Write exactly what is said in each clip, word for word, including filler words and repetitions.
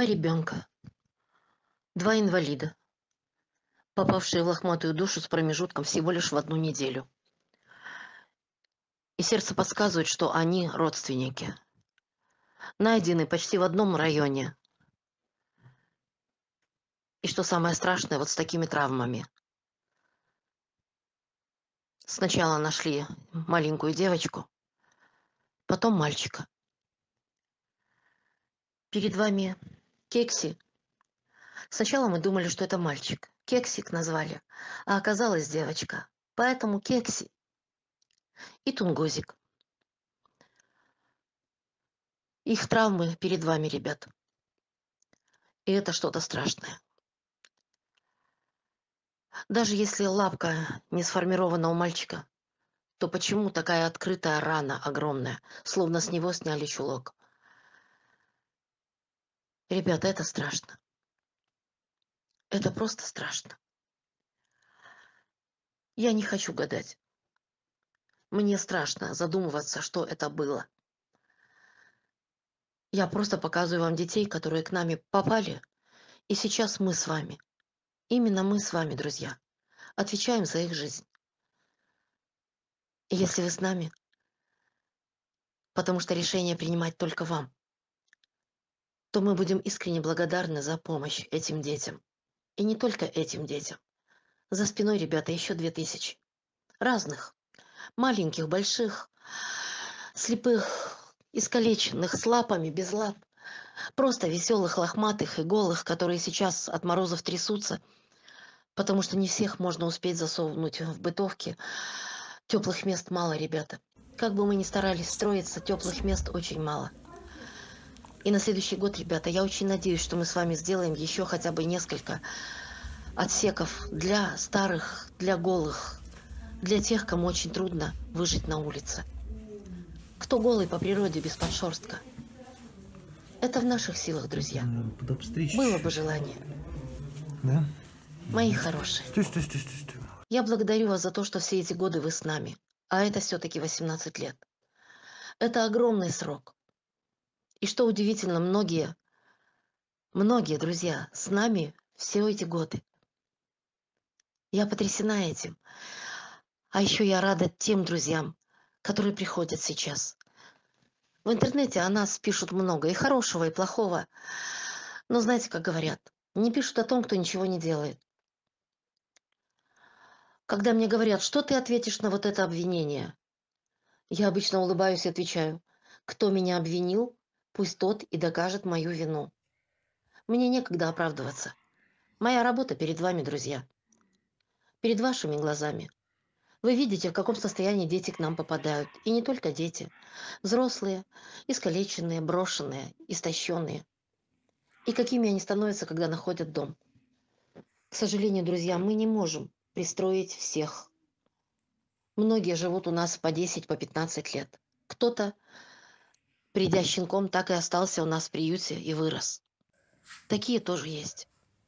Два ребенка, два инвалида, попавшие в лохматую душу с промежутком всего лишь в одну неделю. И сердце подсказывает, что они родственники. Найдены почти в одном районе. И что самое страшное, вот с такими травмами. Сначала нашли маленькую девочку, потом мальчика. Перед вами Кекси. Сначала мы думали, что это мальчик. Кексик назвали, а оказалась девочка. Поэтому Кекси и Тунгузик. Их травмы перед вами, ребят. И это что-то страшное. Даже если лапка не сформирована у мальчика, то почему такая открытая рана огромная, словно с него сняли чулок? Ребята, это страшно. Это просто страшно. Я не хочу гадать. Мне страшно задумываться, что это было. Я просто показываю вам детей, которые к нами попали, и сейчас мы с вами, именно мы с вами, друзья, отвечаем за их жизнь. И если вы с нами, потому что решение принимать только вам, то мы будем искренне благодарны за помощь этим детям. И не только этим детям. За спиной, ребята, еще две тысячи. Разных. Маленьких, больших, слепых, искалеченных, с лапами, без лап. Просто веселых, лохматых и голых, которые сейчас от морозов трясутся, потому что не всех можно успеть засовнуть в бытовки. Теплых мест мало, ребята. Как бы мы ни старались строиться, теплых мест очень мало. И на следующий год, ребята, я очень надеюсь, что мы с вами сделаем еще хотя бы несколько отсеков для старых, для голых, для тех, кому очень трудно выжить на улице. Кто голый по природе, без подшерстка. Это в наших силах, друзья. Было бы желание. Да? Мои хорошие. Стой, стой, стой, стой, стой. Я благодарю вас за то, что все эти годы вы с нами. А это все-таки восемнадцать лет. Это огромный срок. И что удивительно, многие, многие друзья с нами все эти годы. Я потрясена этим. А еще я рада тем друзьям, которые приходят сейчас. В интернете о нас пишут много, и хорошего, и плохого. Но знаете, как говорят, не пишут о том, кто ничего не делает. Когда мне говорят, что ты ответишь на вот это обвинение, я обычно улыбаюсь и отвечаю, кто меня обвинил, пусть тот и докажет мою вину. Мне некогда оправдываться. Моя работа перед вами, друзья. Перед вашими глазами. Вы видите, в каком состоянии дети к нам попадают. И не только дети. Взрослые, искалеченные, брошенные, истощенные. И какими они становятся, когда находят дом. К сожалению, друзья, мы не можем пристроить всех. Многие живут у нас по десять, по пятнадцать лет. Кто-то, придя щенком, так и остался у нас в приюте и вырос. Такие тоже есть.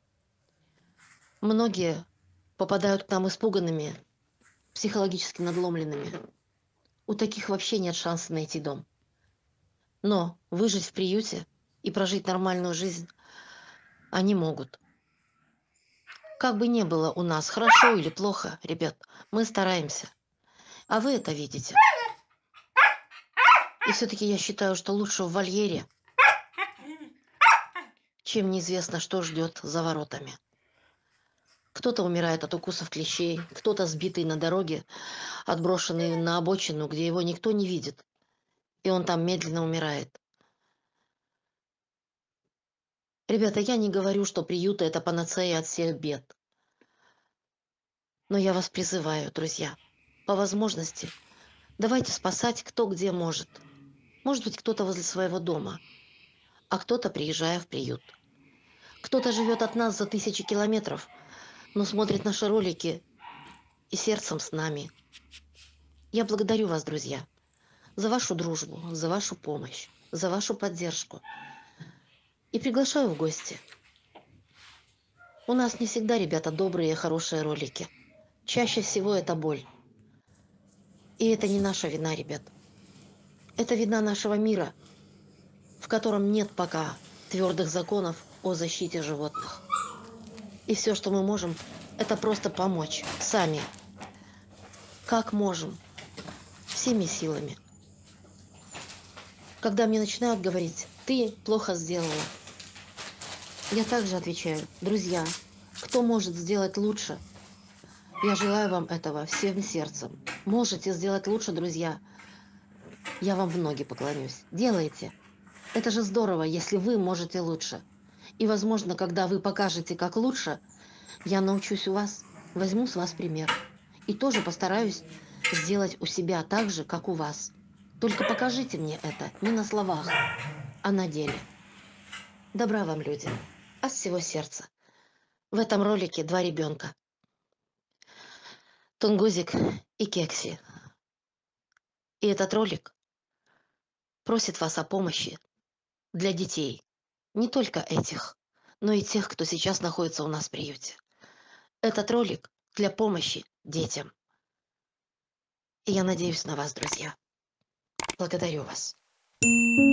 Многие попадают к нам испуганными, психологически надломленными. У таких вообще нет шанса найти дом. Но выжить в приюте и прожить нормальную жизнь они могут. Как бы ни было у нас, хорошо или плохо, ребят, мы стараемся. А вы это видите. И все-таки я считаю, что лучше в вольере, чем неизвестно, что ждет за воротами. Кто-то умирает от укусов клещей, кто-то сбитый на дороге, отброшенный на обочину, где его никто не видит, и он там медленно умирает. Ребята, я не говорю, что приюты – это панацея от всех бед. Но я вас призываю, друзья, по возможности, давайте спасать кто где может. Может быть, кто-то возле своего дома, а кто-то приезжая в приют. Кто-то живет от нас за тысячи километров, но смотрит наши ролики и сердцем с нами. Я благодарю вас, друзья, за вашу дружбу, за вашу помощь, за вашу поддержку. И приглашаю в гости. У нас не всегда, ребята, добрые и хорошие ролики. Чаще всего это боль. И это не наша вина, ребят. Это вина нашего мира, в котором нет пока твердых законов о защите животных. И все, что мы можем, это просто помочь сами, как можем, всеми силами. Когда мне начинают говорить: ты плохо сделала, я также отвечаю: друзья, кто может сделать лучше? Я желаю вам этого всем сердцем. Можете сделать лучше, друзья. Я вам в ноги поклонюсь. Делайте. Это же здорово, если вы можете лучше. И, возможно, когда вы покажете, как лучше, я научусь у вас, возьму с вас пример. И тоже постараюсь сделать у себя так же, как у вас. Только покажите мне это не на словах, а на деле. Добра вам, люди. От всего сердца. В этом ролике два ребенка. Тунгусик и Кекси. И этот ролик просит вас о помощи для детей. Не только этих, но и тех, кто сейчас находится у нас в приюте. Этот ролик для помощи детям. И я надеюсь на вас, друзья. Благодарю вас.